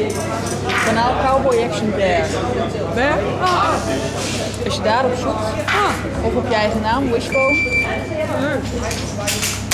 Kanaal Cowboy Action Bear. Bear? Ah, Als je daarop zoekt, of op je eigen naam, Wishbone,